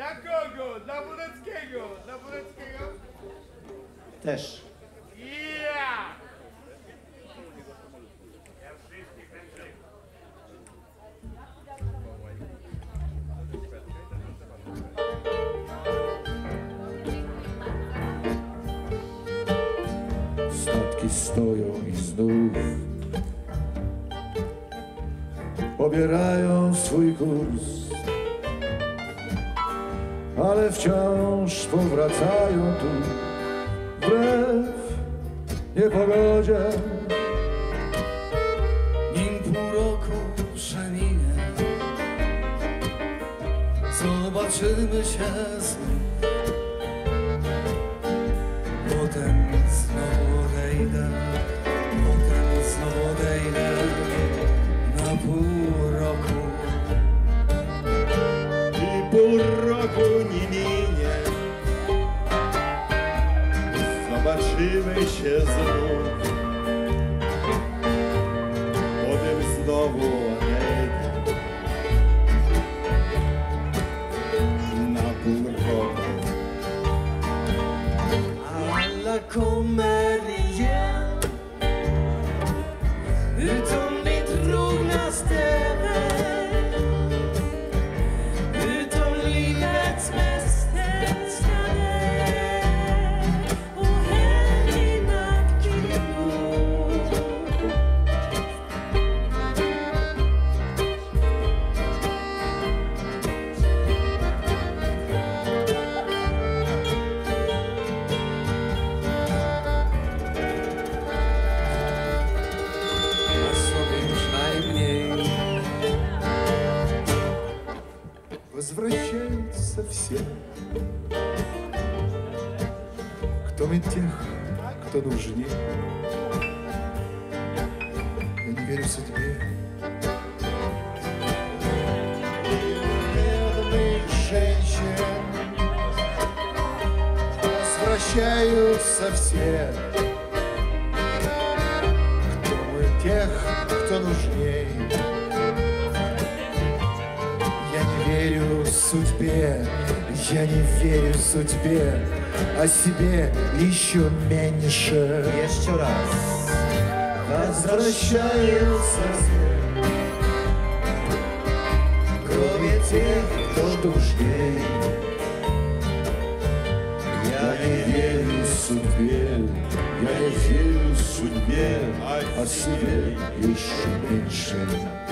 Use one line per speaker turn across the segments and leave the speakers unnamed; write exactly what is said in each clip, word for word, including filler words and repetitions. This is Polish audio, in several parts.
Dla kogo? Dla Wódeckiego. Dla Wódeckiego?
Też.
Ja!
Statki stoją i znów pobierają swój kurs, ale wciąż powracają tu wbrew niepogodzie.
Nim pół roku przeminie, zobaczymy się znów. Potem znowu odejdę, potem znowu odejdę na pół roku.
I pół roku nie minie, zobaczymy się znów. Potem znowu odejdę na pół roku.
Alla kommer igen utom mitt trognaste vän, utom livets mest älskade och helgnaktig vår.
Возвращаются все, кроме тех, кто нужнее. Я не верю судьбе. Бедных женщин возвращаются все, кроме тех, кто нужнее. Я не верю судьбе, я не верю судьбе, о себе еще меньше.
Jeszcze raz.
Возвращаются все, кроме тех, кто нужней. Я не верю судьбе, я не верю судьбе, о себе еще меньше.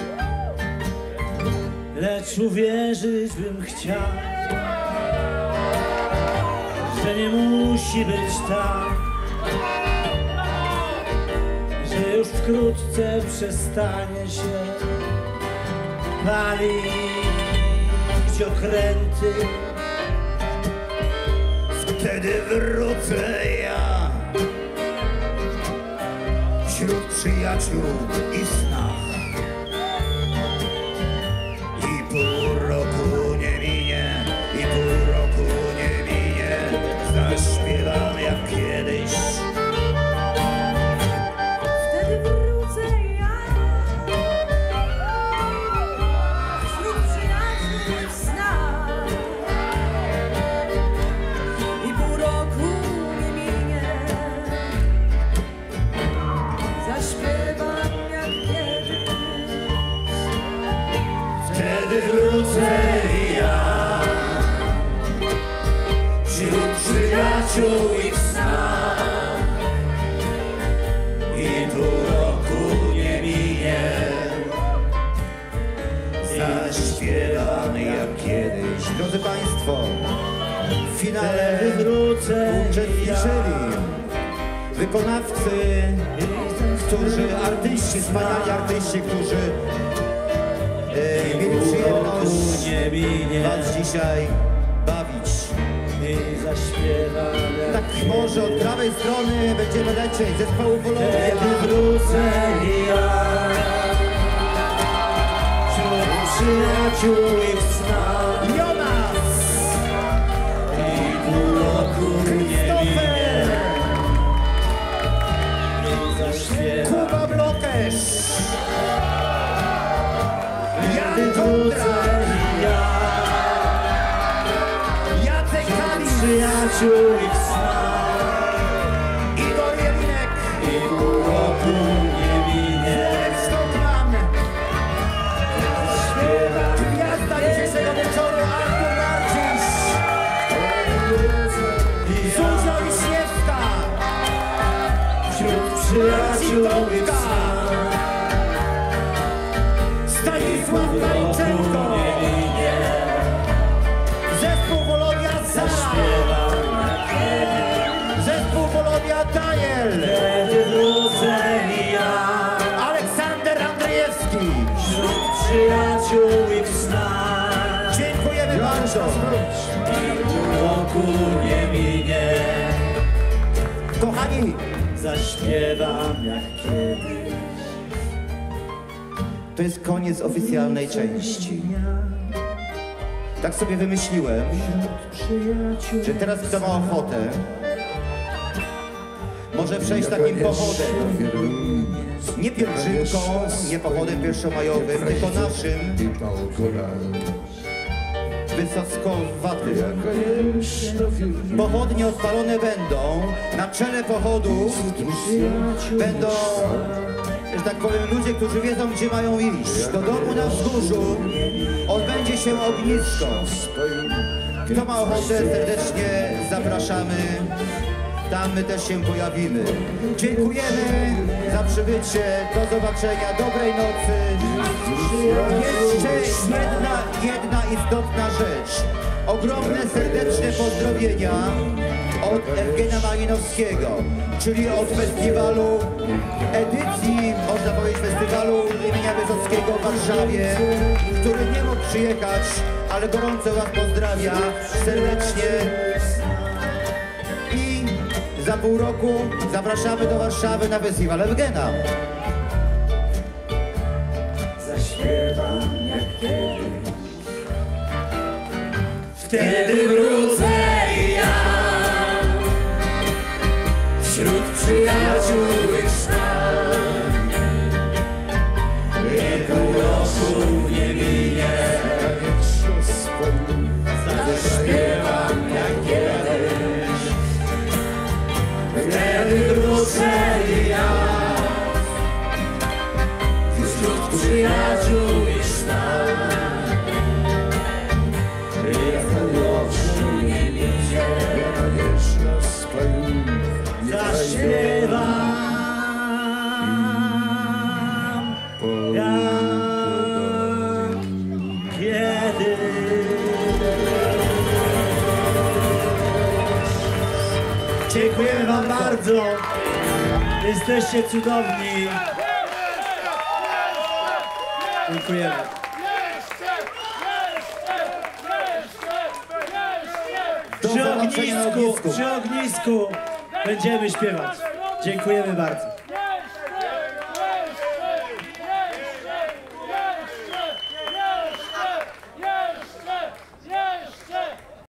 Lecz uwierzyć bym chciał, że nie musi być tak, że już wkrótce przestanie się palić okręty.
Wtedy wrócę ja wśród przyjaciół i snach. I pół roku nie minie, i pół roku nie minie, zaśpiewam jak kiedyś.
Wtedy wrócę ja wśród przyjaciół w snach. I pół roku nie minie, zaśpiewam jak kiedyś.
Wtedy wrócę ja wśród przyjaciół i w snach. I pół roku nie minie, zaśpiewam jak kiedyś.
Drodzy Państwo, w finale
Wrócę
uczestniczyli wykonawcy, którzy, artyści, wspaniali artyści, którzy e, mieli przyjemność
nie minie
Was dzisiaj bawić.
i zaśpiewam jak
Tak może od prawej strony będziemy lecieć zespołu Wolonia.
Wtedy wrócę ja wśród przyjaciół i w snach.
Jonas!
I pół roku nie minie i zaśpiewam.
Kuba Blokesz!
Wtedy
Jan
wrócę
Kondrat!
ja przyjaciół i w snach.
Igor Jelinek,
I pół roku nie minie.
Stockman,
Śpiewam
gwiazda dzisiejszego wieczoru, Artur Marcisz, Zuzio Wiśniewska,
wśród przyjaciół i w snach.
Stanisław Kaliczenko,
Nie minie.
zespół Wolodia Zara,
Śpiewam jak kiedyś.
zespół Wolodia Daniel,
Wtedy wrócę i ja.
Aleksander Andrzejewski.
Wśród przyjaciół i w snach.
Dziękujemy bardzo.
I pół roku nie minie.
Kochani,
Zaśpiewam jak kiedyś.
to jest koniec oficjalnej części. Tak sobie wymyśliłem, że teraz kto ma ochotę, może przejść takim pochodem. Nie pielgrzymką, nie pochodem pierwszomajowym, tylko naszym, wysockowatym. Pochodnie odpalone będą, na czele pochodów będą, że tak powiem, ludzie, którzy wiedzą, gdzie mają iść. Do domu na wzgórzu odbędzie się ognisko. Kto ma ochotę, serdecznie zapraszamy. Tam my też się pojawimy. Dziękujemy za przybycie. Do zobaczenia. Dobrej nocy. Jeszcze jedna, jedna istotna rzecz. Ogromne, serdeczne pozdrowienia od Ewgena Malinowskiego, czyli od festiwalu, edycji, można powiedzieć, festiwalu imienia Wysockiego w Warszawie, który nie mógł przyjechać, ale gorąco Was pozdrawia serdecznie. I za pół roku zapraszamy do Warszawy na festiwal Ewgena.
Zaśpiewam jak kiedyś. Wtedy wrócę i ja. Wśród przyjaciół i snach. I pół roku nie minie. Zaśpiewam jak kiedyś. Wtedy wrócę i ja. Wśród przyjaciół i snach. Zaśpiewam jak kiedyś. Dziękujemy Wam bardzo. Jesteście cudowni. Dziękujemy.
Do
Przy
zobaczenia na
ognisku,
ognisku.
przy ognisku będziemy śpiewać. Dziękujemy bardzo.